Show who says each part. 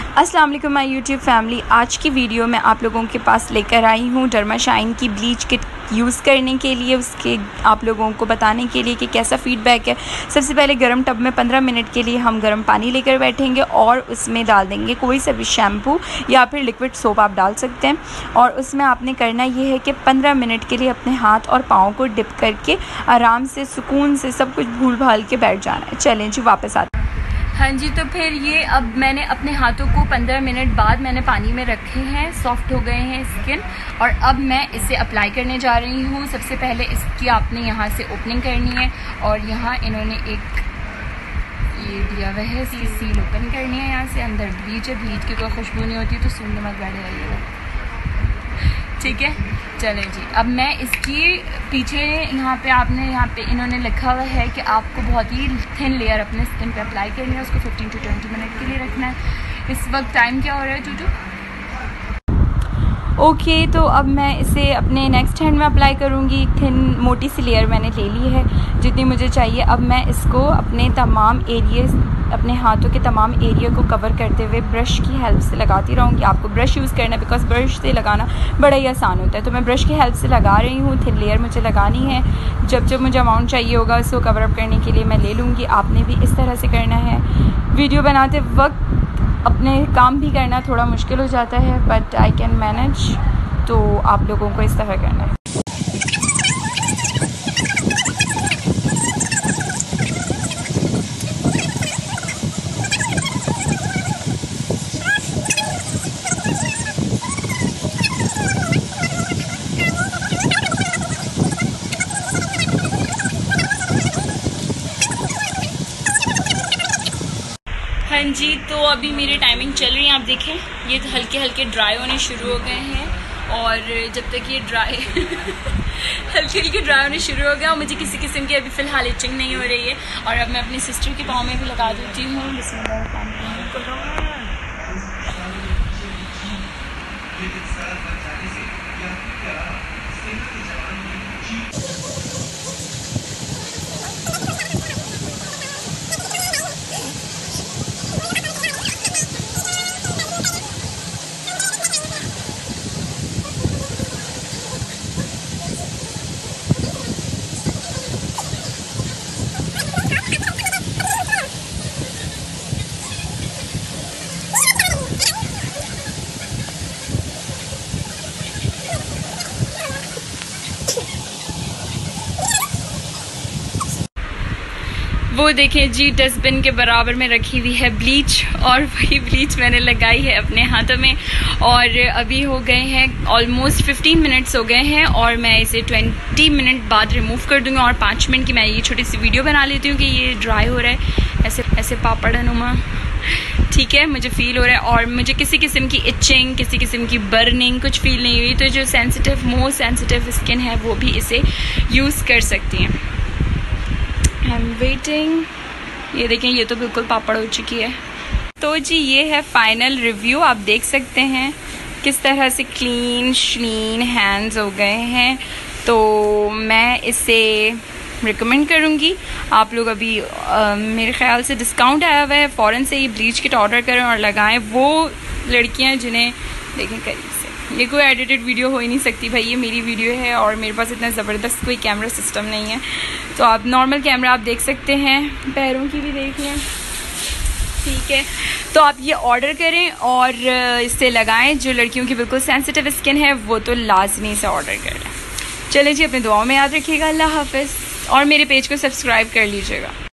Speaker 1: अस्सलाम वालेकुम my YouTube family. आज की वीडियो में आप लोगों के पास लेकर आई हूँ डर्माशाइन की ब्लीच किट यूज़ करने के लिए, उसके आप लोगों को बताने के लिए कि कैसा फ़ीडबैक है। सबसे पहले गर्म टब में 15 मिनट के लिए हम गर्म पानी लेकर बैठेंगे और उसमें डाल देंगे कोई सा भी शैम्पू या फिर लिक्विड सोप आप डाल सकते हैं। और उसमें आपने करना ये है कि 15 मिनट के लिए अपने हाथ और पाँव को डिप करके आराम से सुकून से सब कुछ भूल भाल के बैठ जाना है। चलें जी वापस आते हैं। हाँ जी, तो फिर ये अब मैंने अपने हाथों को 15 मिनट बाद मैंने पानी में रखे हैं, सॉफ्ट हो गए हैं स्किन। और अब मैं इसे अप्लाई करने जा रही हूँ। सबसे पहले इसकी आपने यहाँ से ओपनिंग करनी है और यहाँ इन्होंने एक ये दिया हुआ है, इसकी सील ओपन करनी है। यहाँ से अंदर ब्लीच है, ब्लीच की कोई खुशबू नहीं होती तो सूंघने मत बैठे रहिएगा, ठीक है। चलें जी, अब मैं इसकी पीछे यहाँ पे इन्होंने लिखा हुआ है कि आपको बहुत ही थिन लेयर अपने स्किन पे अप्लाई करनी है, उसको 15 to 20 मिनट के लिए रखना है। इस वक्त टाइम क्या हो रहा है टूटू? ओके, तो अब मैं इसे अपने नेक्स्ट हैंड में अप्लाई करूँगी। थिन मोटी सी लेयर मैंने ले ली है जितनी मुझे चाहिए। अब मैं इसको अपने हाथों के तमाम एरिया को कवर करते हुए ब्रश की हेल्प से लगाती रहूँगी। आपको ब्रश यूज़ करना है बिकॉज ब्रश से लगाना बड़ा ही आसान होता है। तो मैं ब्रश की हेल्प से लगा रही हूँ। थिन लेयर मुझे लगानी है। जब मुझे अमाउंट चाहिए होगा उसको कवर अप करने के लिए मैं ले लूँगी। आपने भी इस तरह से करना है। वीडियो बनाते वक्त अपने काम भी करना थोड़ा मुश्किल हो जाता है, बट आई कैन मैनेज। तो आप लोगों को इस तरह करना है। हाँ जी, तो अभी मेरी टाइमिंग चल रही है। आप देखें ये तो हल्के हल्के ड्राई होने शुरू हो गए हैं और जब तक ये ड्राई हल्के हल्के ड्राई होने शुरू हो गया और मुझे किसी किस्म की अभी फ़िलहाल इचिंग नहीं हो रही है। और अब मैं अपनी सिस्टर के पाँव में भी लगा देती हूँ। वो देखें जी, डस्टबिन के बराबर में रखी हुई है ब्लीच और वही ब्लीच मैंने लगाई है अपने हाथों में। और अभी हो गए हैं ऑलमोस्ट 15 मिनट्स हो गए हैं और मैं इसे 20 मिनट बाद रिमूव कर दूँगी। और 5 मिनट की मैं ये छोटी सी वीडियो बना लेती हूँ कि ये ड्राई हो रहा है ऐसे पापड़नुमा, ठीक है। मुझे फील हो रहा है और मुझे किसी किस्म की इचिंग, किसी किस्म की बर्निंग कुछ फील नहीं हुई। तो जो मोस्ट सेंसिटिव स्किन है वो भी इसे यूज़ कर सकती हैं। I am waiting. ये देखें, ये तो बिल्कुल पापड़ हो चुकी है। तो जी ये है फाइनल रिव्यू। आप देख सकते हैं किस तरह से क्लीन श्लीन हैंड्स हो गए हैं। तो मैं इसे रिकमेंड करूँगी। आप लोग अभी मेरे ख्याल से डिस्काउंट आया हुआ है, फ़ौरन से ये ब्लीच किट ऑर्डर करें और लगाएं। वो लड़कियां जिन्हें देखें करीब से, ये कोई एडिटेड वीडियो हो ही नहीं सकती भाई, ये मेरी वीडियो है और मेरे पास इतना ज़बरदस्त कोई कैमरा सिस्टम नहीं है। तो आप नॉर्मल कैमरा आप देख सकते हैं, पैरों की भी देख लें, ठीक है। तो आप ये ऑर्डर करें और इसे लगाएं। जो लड़कियों की बिल्कुल सेंसिटिव स्किन है वो तो लाजमी से ऑर्डर कर लें। चलें जी, अपनी दुआओं में याद रखिएगा। अल्लाह हाफ़िज़ और मेरे पेज को सब्सक्राइब कर लीजिएगा।